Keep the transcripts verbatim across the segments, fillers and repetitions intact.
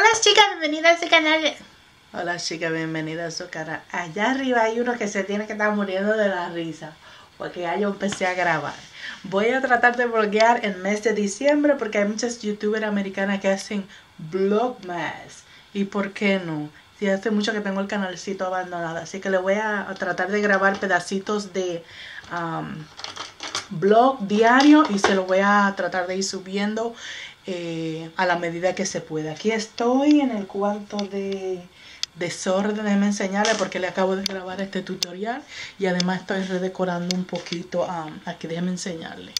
Hola chicas, bienvenidas a este canal. Hola chicas, bienvenidas a su canal. Allá arriba hay uno que se tiene que estar muriendo de la risa porque ya yo empecé a grabar. Voy a tratar de vloguear el mes de diciembre porque hay muchas youtubers americanas que hacen vlogmas. ¿Y por qué no? Si hace mucho que tengo el canalcito abandonado, así que le voy a, a tratar de grabar pedacitos de um, vlog diario y se lo voy a tratar de ir subiendo eh, a la medida que se pueda. Aquí estoy en el cuarto de desorden, déjenme enseñarles porque le acabo de grabar este tutorial y además estoy redecorando un poquito. Um, aquí déjenme enseñarles.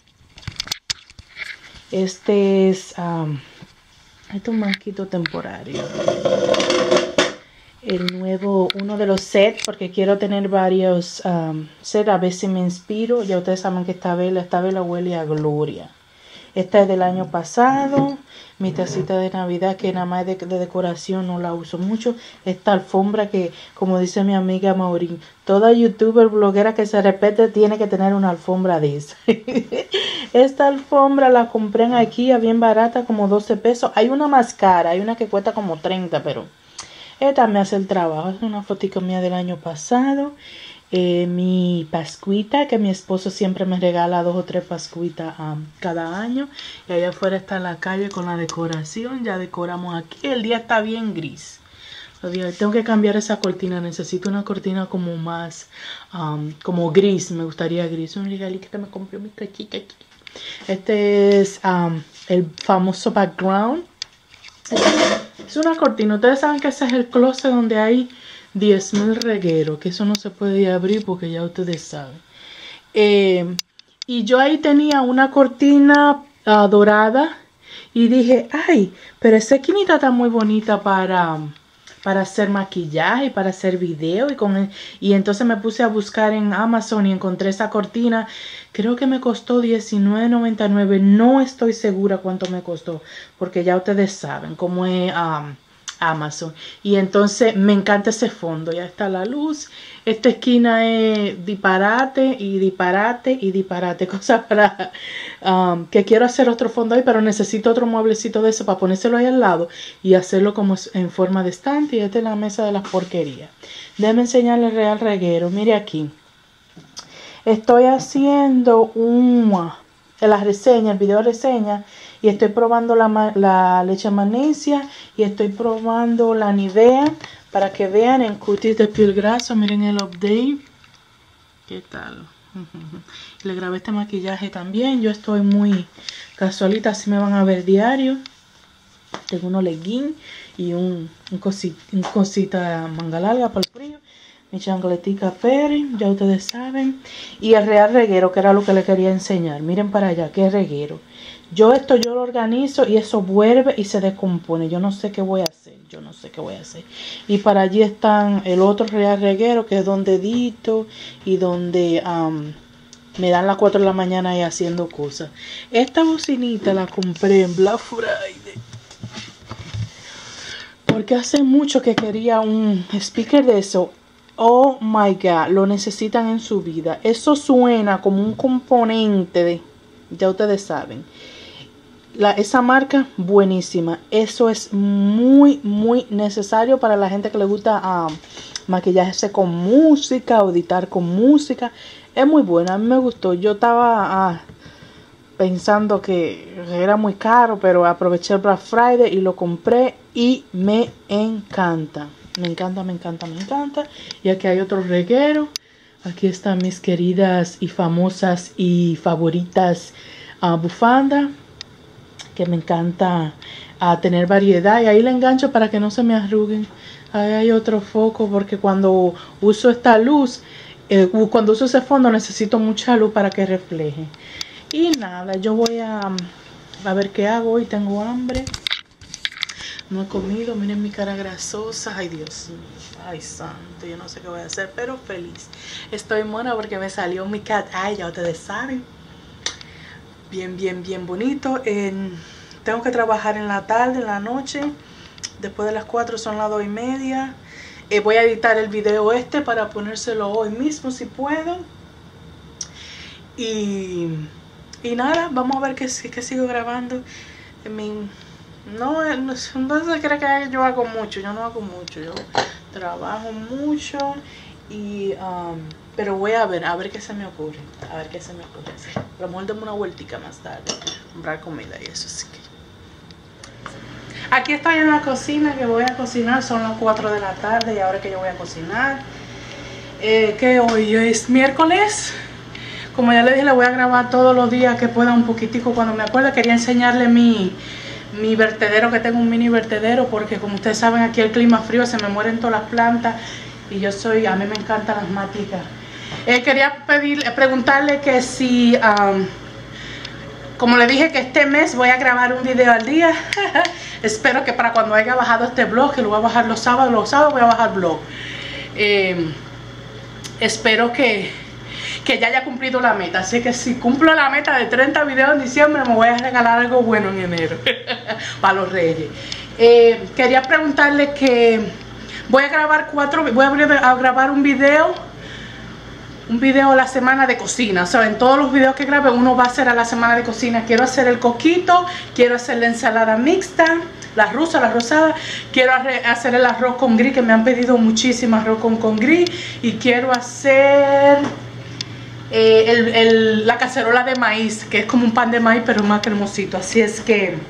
Este es um, este es un banquito temporario, el nuevo, uno de los sets, porque quiero tener varios um, sets, a ver si me inspiro. Ya ustedes saben que esta vela, esta vela huele a gloria. Esta es del año pasado, mi tacita de Navidad que nada más de, de decoración, no la uso mucho. Esta alfombra que, como dice mi amiga Maureen, toda youtuber, bloguera que se respete tiene que tener una alfombra de esa. Esta alfombra la compré en IKEA bien barata, como doce pesos. Hay una más cara, hay una que cuesta como treinta, pero esta me hace el trabajo. Es una fotico mía del año pasado. Eh, mi pascuita, que mi esposo siempre me regala dos o tres pascuitas um, cada año. Y allá afuera está la calle con la decoración. Ya decoramos aquí. El día está bien gris. Tengo que cambiar esa cortina. Necesito una cortina como más, um, como gris. Me gustaría gris. Un regalito que me compró mi cachica aquí. Este es um, el famoso background. Es una cortina. Ustedes saben que ese es el closet donde hay diez mil regueros, que eso no se puede abrir porque ya ustedes saben. Eh, y yo ahí tenía una cortina uh, dorada y dije, ay, pero esa esquinita está muy bonita para, para hacer maquillaje, para hacer video. Y, con el, y entonces me puse a buscar en Amazon y encontré esa cortina. Creo que me costó diecinueve noventa y nueve. No estoy segura cuánto me costó porque ya ustedes saben cómo es Um, Amazon. Y entonces me encanta ese fondo. Ya está la luz. Esta esquina es disparate y disparate y disparate. Cosa para um, que quiero hacer otro fondo ahí, pero necesito otro mueblecito de eso para ponérselo ahí al lado y hacerlo como en forma de estante. Y esta es la mesa de las porquerías. Déjenme enseñarle el real reguero. Mire aquí. Estoy haciendo un, la reseña, el video reseña. Y estoy probando la, la leche magnesia. Y estoy probando la Nivea. Para que vean en cutis de piel grasa. Miren el update. ¿Qué tal? Le grabé este maquillaje también. Yo estoy muy casualita. Así me van a ver diario. Tengo unos leggings. Y un, un, cosita, un cosita manga larga para el frío. Mi chancletica Perry, ya ustedes saben. Y el real reguero, que era lo que les quería enseñar. Miren para allá, qué reguero. Yo esto yo lo organizo y eso vuelve y se descompone. Yo no sé qué voy a hacer. Yo no sé qué voy a hacer. Y para allí están el otro real reguero, que es donde edito y donde um, me dan las cuatro de la mañana ahí haciendo cosas. Esta bocinita la compré en Black Friday. Porque hace mucho que quería un speaker de eso. Oh my God, lo necesitan en su vida. Eso suena como un componente de, ya ustedes saben. La, esa marca, buenísima. Eso es muy, muy necesario para la gente que le gusta um, maquillarse con música o editar con música. Es muy buena, a mí me gustó. Yo estaba uh, pensando que era muy caro, pero aproveché el Black Friday y lo compré y me encanta. Me encanta, me encanta, me encanta. Y aquí hay otro reguero. Aquí están mis queridas y famosas y favoritas uh, bufandas. Que me encanta uh, tener variedad. Y ahí le engancho para que no se me arruguen. Ahí hay otro foco porque cuando uso esta luz, eh, cuando uso ese fondo necesito mucha luz para que refleje. Y nada, yo voy a, a ver qué hago. Hoy tengo hambre. No he comido, miren mi cara grasosa. Ay, Dios mío, ay, santo, yo no sé qué voy a hacer, pero feliz. Estoy mona porque me salió mi cat. Ay, ya ustedes saben. Bien, bien, bien bonito. En, tengo que trabajar en la tarde, en la noche. Después de las cuatro son las dos y media. Eh, voy a editar el video este para ponérselo hoy mismo si puedo. Y, y nada, vamos a ver qué, qué sigo grabando. En mi, No, no, no se cree que yo hago mucho, yo no hago mucho, yo trabajo mucho y um, pero voy a ver, a ver qué se me ocurre, a ver qué se me ocurre. A lo mejor dame una vueltica más tarde, comprar comida y eso sí que. Aquí estoy en la cocina que voy a cocinar, son las cuatro de la tarde y ahora que yo voy a cocinar. Eh, que hoy es miércoles. Como ya le dije, le voy a grabar todos los días que pueda un poquitico cuando me acuerde. Quería enseñarle mi, mi vertedero, que tengo un mini vertedero, porque como ustedes saben aquí el clima frío, se me mueren todas las plantas y yo soy, a mí me encantan las maticas. Eh, quería pedir, preguntarle que si, um, como le dije que este mes voy a grabar un video al día. Espero que para cuando haya bajado este vlog, que lo voy a bajar los sábados, los sábados voy a bajar vlog. Eh, espero que... que ya haya cumplido la meta, así que si cumplo la meta de treinta videos en diciembre me voy a regalar algo bueno en enero para los reyes. Eh, quería preguntarle que voy a grabar cuatro, voy a grabar un video, un video a la semana de cocina, o sea, en todos los videos que grabe uno va a ser a la semana de cocina. Quiero hacer el coquito, quiero hacer la ensalada mixta, la rusa, la rosada, quiero hacer el arroz con gris, que me han pedido muchísimo arroz con, con gris, y quiero hacer... Eh, el, el, la cacerola de maíz, que es como un pan de maíz pero más cremosito. Así es que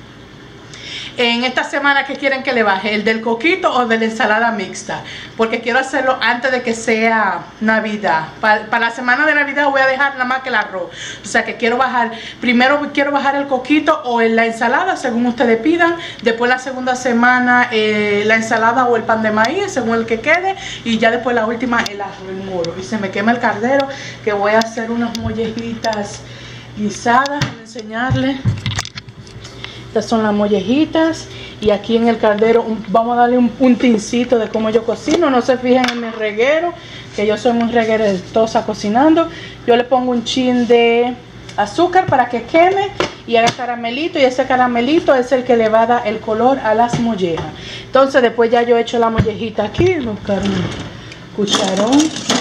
en esta semana, ¿qué quieren que le baje? ¿El del coquito o de la ensalada mixta? Porque quiero hacerlo antes de que sea Navidad. Para, para la semana de Navidad voy a dejar nada más que el arroz. O sea que quiero bajar, primero quiero bajar el coquito o en la ensalada, según ustedes pidan. Después la segunda semana eh, la ensalada o el pan de maíz, según el que quede. Y ya después la última el arroz, el moro. Y se me quema el cardero, que voy a hacer unas mollejitas guisadas. Voy a enseñarles. Estas son las mollejitas y aquí en el caldero un, vamos a darle un, un tincito de cómo yo cocino. No se fijen en mi reguero, que yo soy muy reguerosa cocinando. Yo le pongo un chin de azúcar para que queme y haga caramelito, y ese caramelito es el que le va a dar el color a las mollejas. Entonces después ya yo he hecho la mollejita aquí, buscar un cucharón.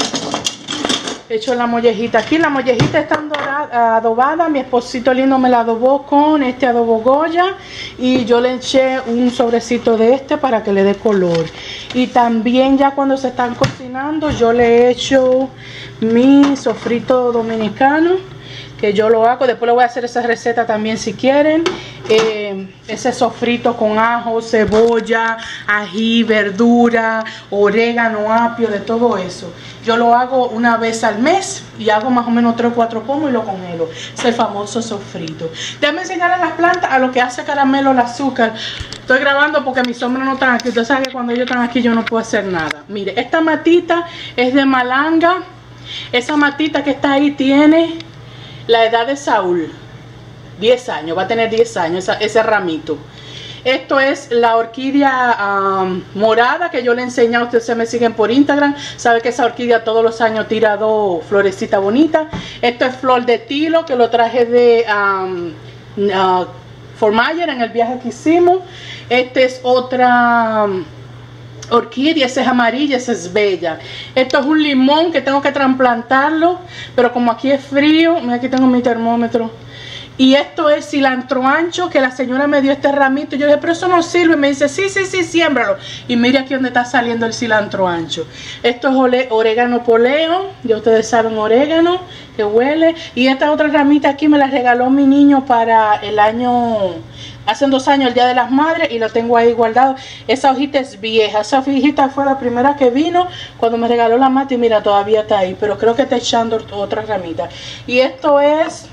He hecho la mollejita aquí, la mollejita está adobada, mi esposito lindo me la adobó con este adobo Goya y yo le eché un sobrecito de este para que le dé color. Y también ya cuando se están cocinando yo le he hecho mi sofrito dominicano, que yo lo hago, después le voy a hacer esa receta también si quieren. Eh, ese sofrito con ajo, cebolla, ají, verdura, orégano, apio, de todo eso. Yo lo hago una vez al mes y hago más o menos tres o cuatro pomos y lo congelo. Es el famoso sofrito. Déjenme enseñar a las plantas a lo que hace caramelo el azúcar. Estoy grabando porque mis hombres no están aquí. Ustedes saben que cuando ellos están aquí yo no puedo hacer nada. Mire, esta matita es de malanga. Esa matita que está ahí tiene la edad de Saúl, diez años, va a tener diez años esa, ese ramito. Esto es la orquídea um, morada que yo le enseñé a ustedes, se me siguen por Instagram. Sabe que esa orquídea todos los años tira dos florecitas bonitas. Esto es flor de tilo, que lo traje de um, uh, Fort Myers en el viaje que hicimos. Este es otra... Um, orquídea, esa es amarilla, esa es bella. Esto es un limón que tengo que trasplantarlo, pero como aquí es frío, mira, aquí tengo mi termómetro. Y esto es cilantro ancho, que la señora me dio este ramito. Yo le dije, pero eso no sirve. Me dice, sí, sí, sí, siémbralo. Y mire aquí donde está saliendo el cilantro ancho. Esto es orégano poleo. Ya ustedes saben, orégano, que huele. Y esta otra ramita aquí me la regaló mi niño para el año... Hace dos años, el Día de las Madres, y lo tengo ahí guardado. Esa hojita es vieja. Esa hojita fue la primera que vino cuando me regaló la mata y mira, todavía está ahí. Pero creo que está echando otra ramita. Y esto es...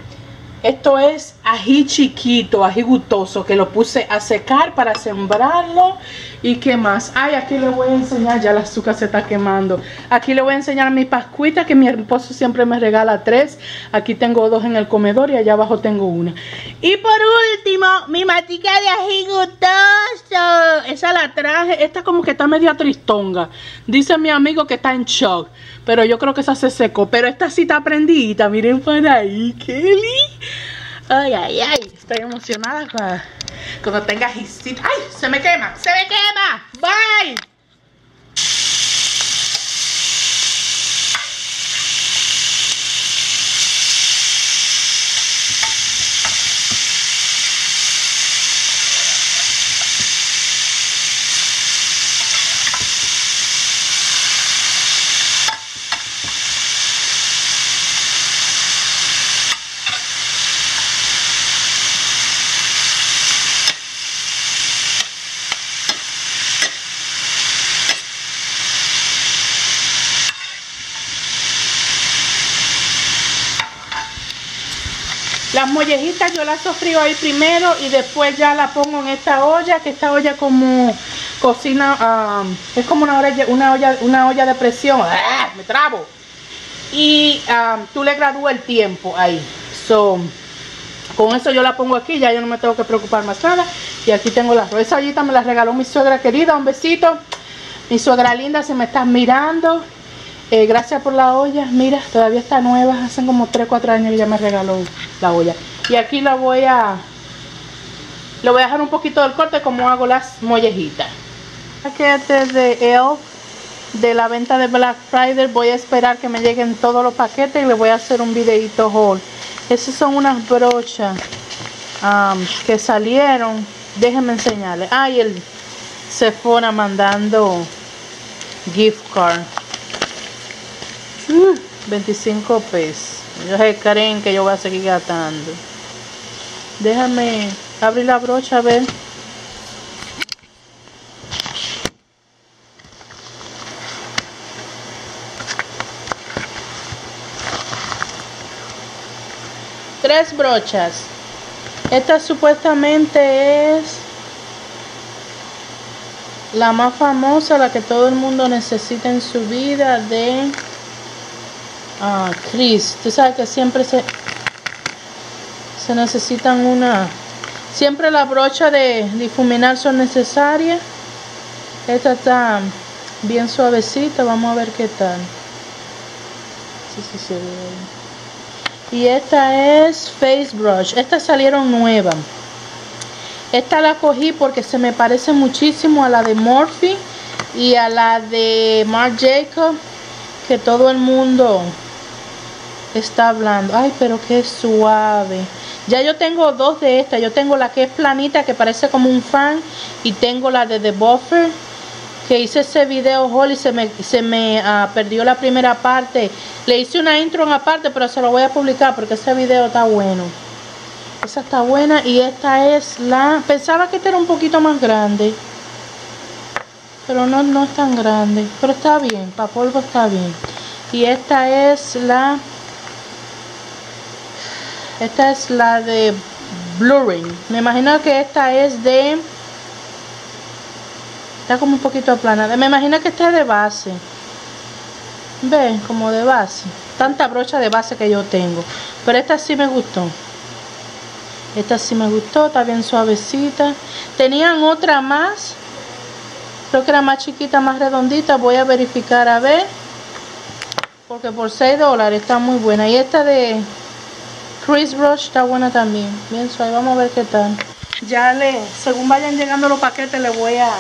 Esto es ají chiquito, ají gustoso, que lo puse a secar para sembrarlo. ¿Y qué más? Ay, aquí le voy a enseñar, ya el azúcar se está quemando. Aquí le voy a enseñar mi pascuita, que mi esposo siempre me regala tres. Aquí tengo dos en el comedor y allá abajo tengo una. Y por último, mi matica de ají gustoso. Esa la traje, esta como que está media tristonga. Dice mi amigo que está en shock, pero yo creo que esa se secó. Pero esta sí está prendida, miren por ahí, Kelly. Ay, ay, ay, estoy emocionada cuando, cuando tenga ajicito. ¡Ay! ¡Se me quema! ¡Se me quema! ¡Bye! Las mollejitas yo las sofrío ahí primero y después ya las pongo en esta olla, que esta olla como cocina, um, es como una olla, una olla, una olla de presión. ¡Ah! Me trabo. Y um, tú le gradúas el tiempo ahí. So, con eso yo la pongo aquí, ya yo no me tengo que preocupar más nada. Y aquí tengo la arroz. Esa ollita me la regaló mi suegra querida, un besito. Mi suegra linda, si me estás mirando, eh, gracias por la olla. Mira, todavía está nueva, hacen como tres, cuatro años que ella me regaló la olla. Y aquí la voy a, le voy a dejar un poquito del corte como hago las mollejitas. Paquetes de Elf de la venta de Black Friday, voy a esperar que me lleguen todos los paquetes y les voy a hacer un videito haul. Esas son unas brochas um, que salieron, déjenme enseñarles. Ah, y el Sephora mandando gift card, uh, veinticinco pesos. Ellos se creen que yo voy a seguir gastando. Déjame abrir la brocha a ver. Tres brochas. Esta supuestamente es la más famosa, la que todo el mundo necesita en su vida, de uh, Chris. Tú sabes que siempre se se necesitan una, siempre las brochas de difuminar son necesarias. Esta está bien suavecita, vamos a ver qué tal. Sí, sí, sí, sí. Y esta es Face Brush. Estas salieron nuevas. Esta la cogí porque se me parece muchísimo a la de Morphe y a la de Marc Jacobs, que todo el mundo está hablando. Ay, pero qué suave. Ya yo tengo dos de estas. Yo tengo la que es planita, que parece como un fan, y tengo la de The Buffer, que hice ese video haul y se me, se me uh, perdió la primera parte. Le hice una intro en aparte, pero se lo voy a publicar porque ese video está bueno. Esa está buena. Y esta es la, pensaba que esta era un poquito más grande, pero no, no es tan grande, pero está bien, para polvo está bien. Y esta es la, esta es la de Blurring. Me imagino que esta es de, está como un poquito aplanada. Me imagino que esta es de base. Ven, como de base. Tanta brocha de base que yo tengo. Pero esta sí me gustó. Esta sí me gustó. Está bien suavecita. Tenían otra más. Creo que era más chiquita, más redondita. Voy a verificar a ver. Porque por seis dólares está muy buena. Y esta de Chris Brush está buena también. Bien suave. Vamos a ver qué tal. Ya le, según vayan llegando los paquetes, le voy a...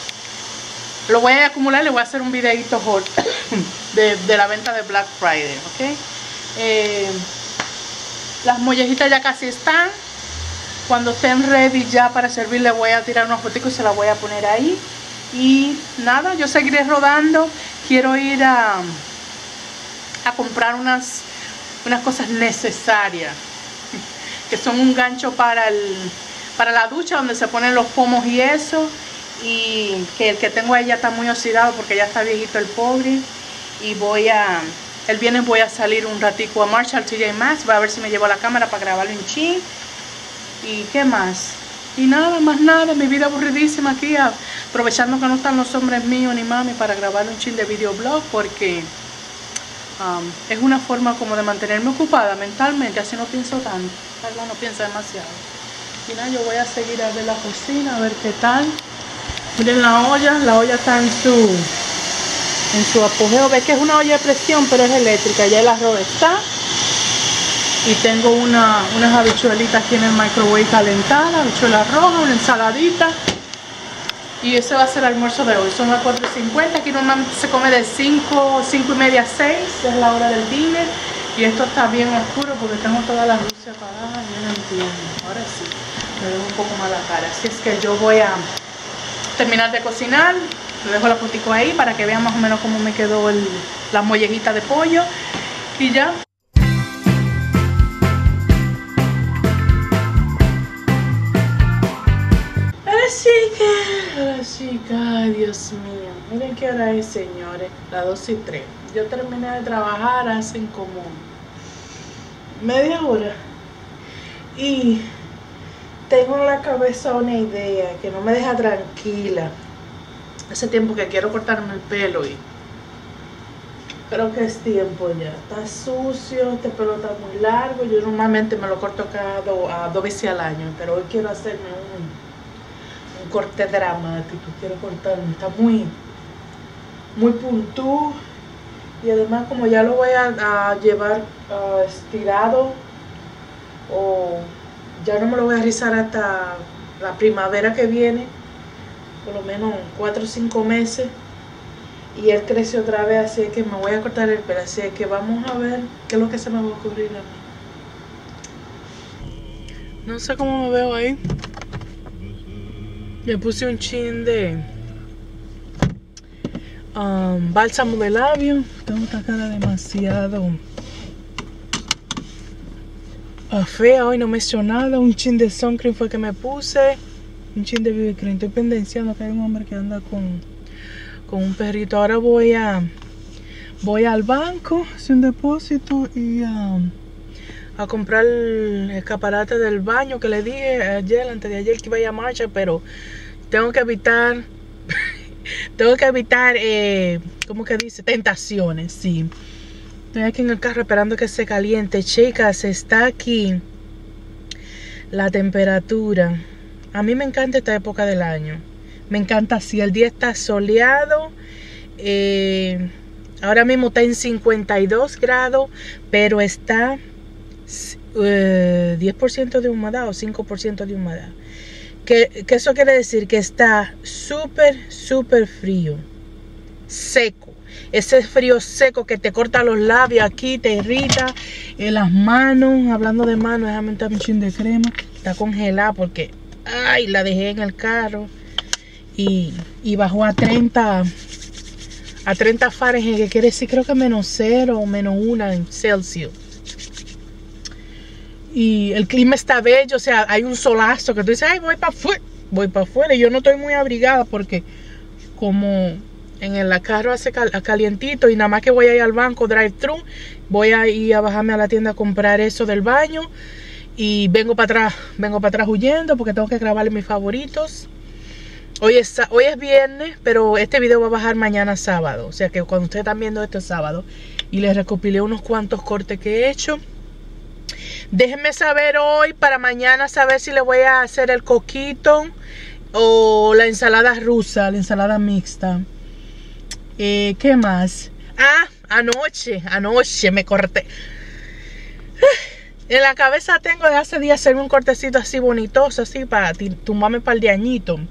Lo voy a acumular, le voy a hacer un videito haul de, de la venta de Black Friday, ¿ok? Eh, las mollejitas ya casi están. Cuando estén ready ya para servir, le voy a tirar unos fotitos y se las voy a poner ahí. Y nada, yo seguiré rodando. Quiero ir a, a comprar unas, unas cosas necesarias, que son un gancho para, el, para la ducha, donde se ponen los pomos y eso. Y que el que tengo ahí ya está muy oxidado porque ya está viejito el pobre. Y voy a, el viernes voy a salir un ratico a Marshall, T J Maxx. Voy a ver si me llevo la cámara para grabarlo un chin. Y qué más. Y nada, más nada, mi vida aburridísima aquí, aprovechando que no están los hombres míos ni mami para grabar un chin de videoblog, porque um, es una forma como de mantenerme ocupada mentalmente, así no pienso tanto, ¿verdad? No pienso demasiado. Y nada, yo voy a seguir a ver la cocina, a ver qué tal. Miren la olla, la olla está en su en su apogeo. Ves que es una olla de presión, pero es eléctrica. Ya el arroz está. Y tengo una, unas habichuelitas aquí en el microwave calentadas, habichuela roja, una ensaladita. Y ese va a ser el almuerzo de hoy. Son las cuatro y cincuenta. Aquí normalmente se come de cinco, cinco y media a seis. Es la hora del dinner. Y esto está bien oscuro porque tengo todas las luces apagadas. Yo no entiendo. Ahora sí, me veo un poco mal la cara. Así es que yo voy a terminar de cocinar. Le dejo la fotico ahí para que vean más o menos cómo me quedó el, la mollejita de pollo. Y ya. Así que, así que, ay Dios mío. Miren qué hora es, señores. Las dos y tres. Yo terminé de trabajar hace como media hora. Y tengo en la cabeza una idea que no me deja tranquila. Hace tiempo que quiero cortarme el pelo y creo que es tiempo ya. Está sucio, este pelo está muy largo. Yo normalmente me lo corto cada do, a dos veces al año, pero hoy quiero hacerme un, un corte dramático. Quiero cortarme, está muy, muy puntú. Y además, como ya lo voy a, a llevar uh, estirado, o ya no me lo voy a rizar hasta la primavera que viene, por lo menos cuatro o cinco meses. Y él creció otra vez, así que me voy a cortar el pelo. Así que vamos a ver qué es lo que se me va a ocurrir a mí. No sé cómo me veo ahí. Me puse un chin de um, bálsamo de labio. Tengo esta cara demasiado uh, fea hoy, no me he hecho nada. Un chin de sun cream fue que me puse. Un chin de B B cream. Estoy pendenciando que hay un hombre que anda con... con un perrito. Ahora voy a voy al banco, hacer un depósito y um, a comprar el escaparate del baño que le dije ayer, antes de ayer, que iba a ir a marcha, pero tengo que evitar tengo que evitar eh, ¿cómo que dice? Tentaciones, sí. Estoy aquí en el carro esperando que se caliente. Chicas, está aquí la temperatura. A mí me encanta esta época del año. Me encanta así, el día está soleado, eh, ahora mismo está en cincuenta y dos grados, pero está eh, diez por ciento de humedad o cinco por ciento de humedad. Que, que eso quiere decir que está súper, súper frío, seco. Ese frío seco que te corta los labios aquí, te irrita en las manos. Hablando de manos, déjame echar un chin de crema. Está congelada porque, ay, la dejé en el carro. Y, y bajó a treinta a treinta Fahrenheit, que quiere decir creo que menos cero o menos uno en Celsius. Y el clima está bello, o sea, hay un solazo que tú dices, ay, voy para afuera, voy para afuera. Y yo no estoy muy abrigada porque como en el carro hace cal, calientito y nada más que voy a ir al banco drive-thru, voy a ir a bajarme a la tienda a comprar eso del baño y vengo para atrás, vengo para atrás huyendo porque tengo que grabarle mis favoritos. Hoy es, hoy es viernes, pero este video va a bajar mañana sábado. O sea que cuando ustedes están viendo esto es sábado. Y les recopilé unos cuantos cortes que he hecho. Déjenme saber hoy para mañana saber si le voy a hacer el coquito o la ensalada rusa, la ensalada mixta. Eh, ¿Qué más? Ah, anoche, anoche me corté. En la cabeza tengo de hace días hacerme un cortecito así bonitoso, así para tumbarme para el de añito.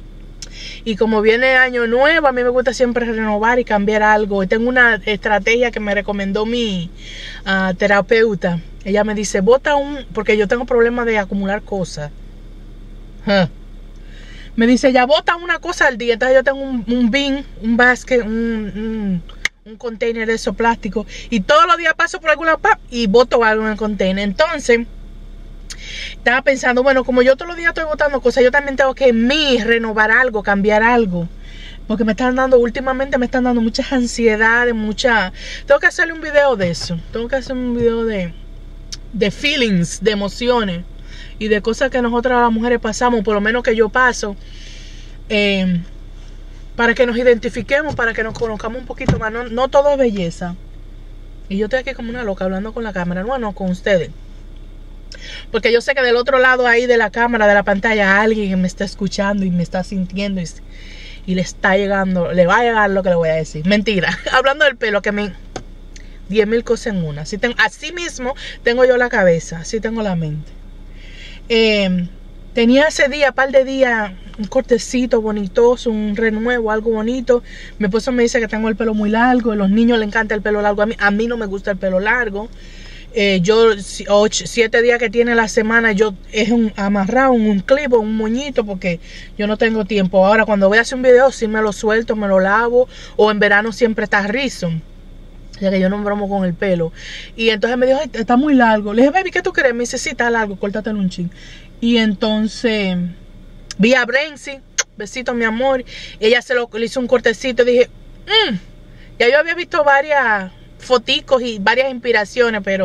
Y como viene año nuevo, a mí me gusta siempre renovar y cambiar algo. Y tengo una estrategia que me recomendó mi uh, terapeuta. Ella me dice, bota un... porque yo tengo problemas de acumular cosas. Huh. Me dice, ya bota una cosa al día. Entonces yo tengo un, un bin, un basket, un, un, un container de esos plásticos. Y todos los días paso por alguna parte y boto algo en el container. Entonces... estaba pensando, bueno, como yo todos los días estoy botando cosas, yo también tengo que en mí renovar algo, cambiar algo. Porque me están dando, últimamente me están dando muchas ansiedades, mucha... Tengo que hacerle un video de eso. Tengo que hacer un video de, de feelings, de emociones. Y de cosas que nosotras las mujeres pasamos, por lo menos que yo paso. Eh, para que nos identifiquemos, para que nos conozcamos un poquito más. No, no todo es belleza. Y yo estoy aquí como una loca hablando con la cámara. No, no, con ustedes. Porque yo sé que del otro lado ahí de la cámara, de la pantalla, alguien me está escuchando y me está sintiendo y, y le está llegando, le va a llegar lo que le voy a decir. Mentira. Hablando del pelo, que me... diez mil cosas en una. Así, tengo, así mismo tengo yo la cabeza, así tengo la mente. Eh, tenía ese día, par de días, un cortecito bonitoso, un renuevo, algo bonito. Mi esposo me dice que tengo el pelo muy largo. A los niños les encanta el pelo largo. A mí, a mí no me gusta el pelo largo. Eh, yo, ocho, siete días que tiene la semana, yo es un amarrado, un, un clip o un moñito, porque yo no tengo tiempo. Ahora, cuando voy a hacer un video, sí me lo suelto, me lo lavo, o en verano siempre está rizo. O sea que yo no bromo con el pelo. Y entonces me dijo, ay, está muy largo. Le dije, baby, ¿qué tú crees? Me dice, sí, está largo, córtatelo un chin. Y entonces vi a Brency, besito mi amor, y ella se lo le hizo un cortecito. Y dije, mmm, ya yo había visto varias foticos y varias inspiraciones, pero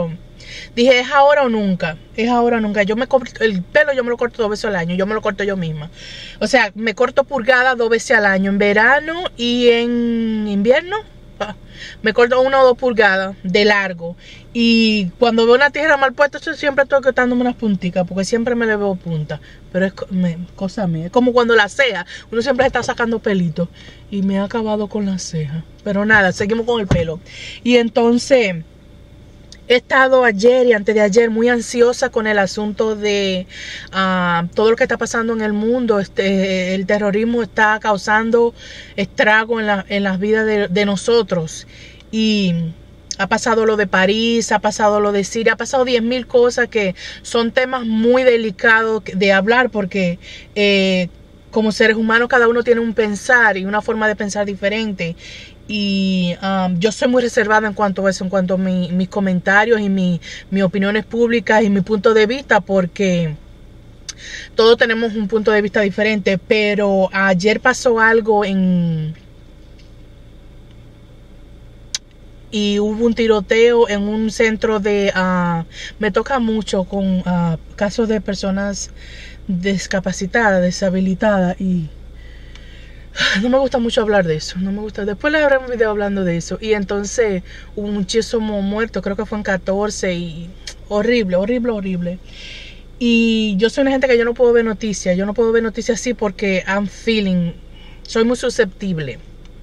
Dije, ¿es ahora o nunca? Es ahora o nunca. Yo me corto el pelo, yo me lo corto dos veces al año. Yo me lo corto yo misma. O sea, me corto pulgadas dos veces al año. En verano y en invierno. Me corto una o dos pulgadas de largo. Y cuando veo una tijera mal puesta, yo siempre estoy cortándome unas punticas, porque siempre me le veo punta. Pero es me, cosa mía. Es como cuando la ceja, uno siempre está sacando pelitos. Y me ha acabado con la ceja. Pero nada, seguimos con el pelo. Y entonces he estado ayer y antes de ayer muy ansiosa con el asunto de uh, todo lo que está pasando en el mundo. Este, el terrorismo está causando estrago en, la, en las vidas de, de nosotros. Y ha pasado lo de París, ha pasado lo de Siria, ha pasado diez mil cosas que son temas muy delicados de hablar porque eh, como seres humanos cada uno tiene un pensar y una forma de pensar diferente. Y um, yo soy muy reservada en cuanto a eso, en cuanto a mi, mis comentarios y mi, mis opiniones públicas y mi punto de vista, porque todos tenemos un punto de vista diferente. Pero ayer pasó algo en... y hubo un tiroteo en un centro de... Uh, me toca mucho con uh, casos de personas discapacitadas, deshabilitadas y... no me gusta mucho hablar de eso, no me gusta. Después les haré un video hablando de eso. Y entonces hubo muchísimos muertos, creo que fue en catorce y horrible, horrible, horrible. Y yo soy una gente que yo no puedo ver noticias, yo no puedo ver noticias así porque I'm feeling, soy muy susceptible.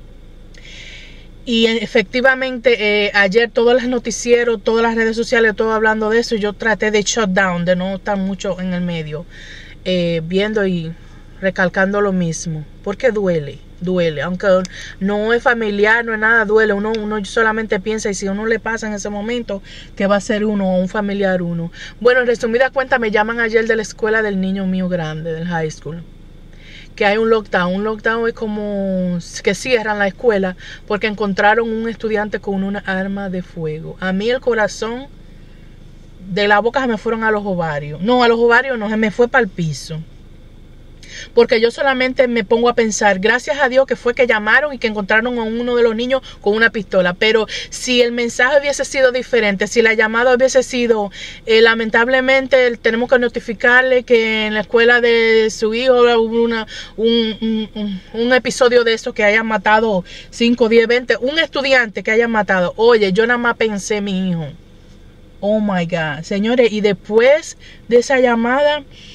Y efectivamente eh, ayer todos los noticieros, todas las redes sociales, todo hablando de eso. Yo traté de shut down, de no estar mucho en el medio, eh, viendo y recalcando lo mismo, porque duele, duele, aunque no es familiar, no es nada, duele, uno, uno solamente piensa y si a uno le pasa en ese momento, que va a ser uno o un familiar uno. Bueno, en resumida cuenta, me llaman ayer de la escuela del niño mío grande, del high school, que hay un lockdown. Un lockdown es como que cierran la escuela porque encontraron un estudiante con una arma de fuego. A mí el corazón de la boca se me fueron a los ovarios, no, a los ovarios no, se me fue para el piso. Porque yo solamente me pongo a pensar, gracias a Dios que fue que llamaron y que encontraron a uno de los niños con una pistola. Pero si el mensaje hubiese sido diferente, si la llamada hubiese sido, eh, lamentablemente tenemos que notificarle que en la escuela de su hijo hubo una, un, un, un episodio de eso, que hayan matado cinco, diez, veinte, un estudiante que hayan matado. Oye, yo nada más pensé en mi hijo. Oh my God, señores, y después de esa llamada...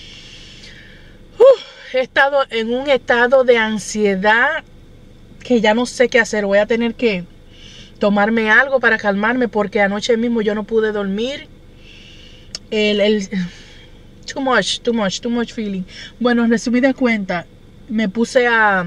Uh, he estado en un estado de ansiedad que ya no sé qué hacer. Voy a tener que tomarme algo para calmarme porque anoche mismo yo no pude dormir. El, el too much, too much, too much feeling. Bueno, en resumida cuenta, me puse a,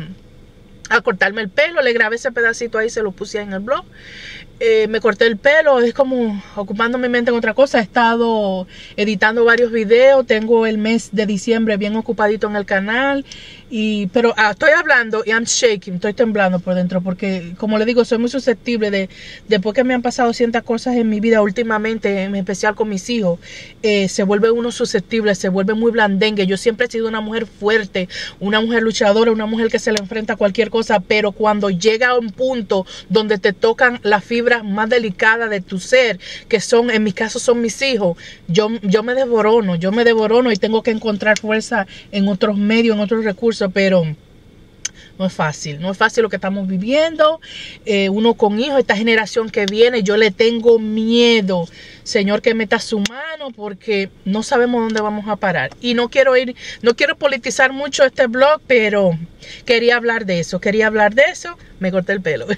a cortarme el pelo. Le grabé ese pedacito ahí, se lo puse ahí en el blog. Eh, me corté el pelo, es como ocupando mi mente en otra cosa. He estado editando varios videos, tengo el mes de diciembre bien ocupadito en el canal. Y, pero ah, estoy hablando y I'm shaking, estoy temblando por dentro porque, como le digo, soy muy susceptible de, después que me han pasado ciertas cosas en mi vida últimamente, en especial con mis hijos, eh, se vuelve uno susceptible, se vuelve muy blandengue. Yo siempre he sido una mujer fuerte, una mujer luchadora, una mujer que se le enfrenta a cualquier cosa, pero cuando llega a un punto donde te tocan las fibras más delicadas de tu ser, que son, en mi caso son mis hijos, yo, yo me devorono, yo me devorono y tengo que encontrar fuerza en otros medios, en otros recursos. Pero no es fácil, no es fácil lo que estamos viviendo, eh, uno con hijos, esta generación que viene, yo le tengo miedo, Señor, que meta su mano porque no sabemos dónde vamos a parar. Y no quiero ir, no quiero politizar mucho este blog, pero quería hablar de eso, quería hablar de eso, me corté el pelo.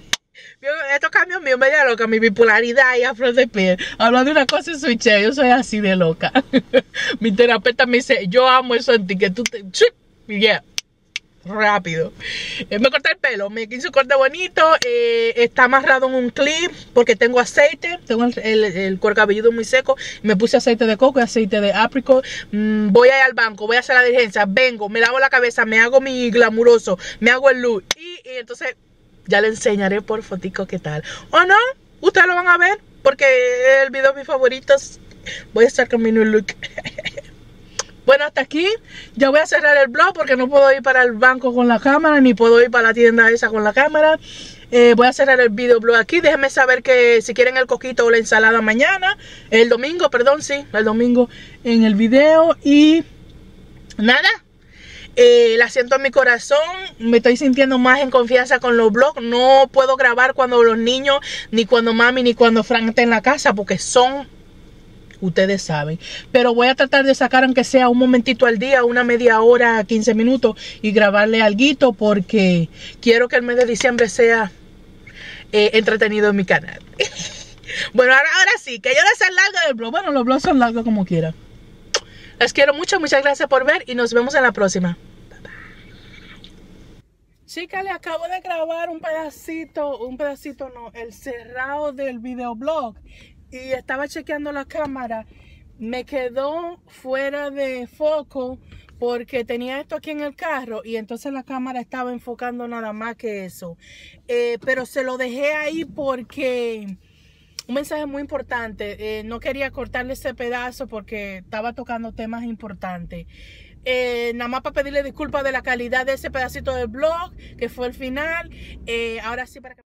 Estos cambios míos, media loca, mi bipolaridad y a flor de piel. Hablando de una cosa y soy che, yo soy así de loca. Mi terapeuta me dice, yo amo eso en ti, que tú te... Yeah, rápido. Eh, me corté el pelo, me hice un corte bonito. Eh, está amarrado en un clip porque tengo aceite. Tengo el, el, el cuero cabelludo muy seco. Me puse aceite de coco y aceite de apricot. Mm, voy a ir al banco, voy a hacer la diligencia. Vengo, me lavo la cabeza, me hago mi glamuroso, me hago el look. Y, y entonces ya le enseñaré por fotico qué tal. ¿O no? Ustedes lo van a ver porque el video de mis favoritos. Voy a estar con mi new look. Bueno, hasta aquí. Ya voy a cerrar el vlog porque no puedo ir para el banco con la cámara, ni puedo ir para la tienda esa con la cámara. Eh, voy a cerrar el videoblog aquí. Déjenme saber que si quieren el coquito o la ensalada mañana. El domingo, perdón, sí, el domingo en el video. Y nada. Eh, la siento en mi corazón, me estoy sintiendo más en confianza con los vlogs. No puedo grabar cuando los niños, ni cuando mami, ni cuando Frank está en la casa, porque son, ustedes saben. Pero voy a tratar de sacar aunque sea un momentito al día, una media hora, quince minutos, y grabarle alguito, porque quiero que el mes de diciembre sea eh, entretenido en mi canal. Bueno, ahora, ahora sí, que yo les sea largo el vlog. Bueno, los vlogs son largos como quiera. Les quiero mucho, muchas gracias por ver y nos vemos en la próxima. Bye, bye. Chicas, le acabo de grabar un pedacito, un pedacito no, el cerrado del videoblog. Y estaba chequeando la cámara. Me quedó fuera de foco porque tenía esto aquí en el carro y entonces la cámara estaba enfocando nada más que eso. Eh, pero se lo dejé ahí porque... un mensaje muy importante, eh, no quería cortarle ese pedazo porque estaba tocando temas importantes. Eh, nada más para pedirle disculpas de la calidad de ese pedacito del blog, que fue el final. Eh, ahora sí para que...